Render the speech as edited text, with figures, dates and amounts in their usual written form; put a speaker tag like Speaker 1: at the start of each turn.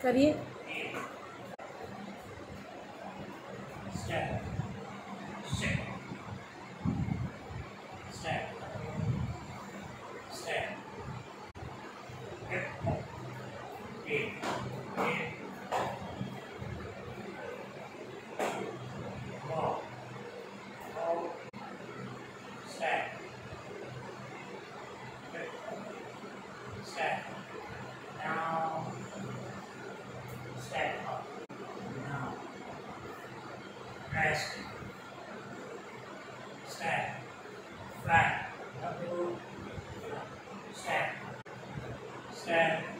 Speaker 1: करिए।
Speaker 2: Step, step, step, step. Hip hop. In, walk, hold, step. Hip hop. Step. Down, step up. Down. Rest. Step. Flat. Up, step. Step.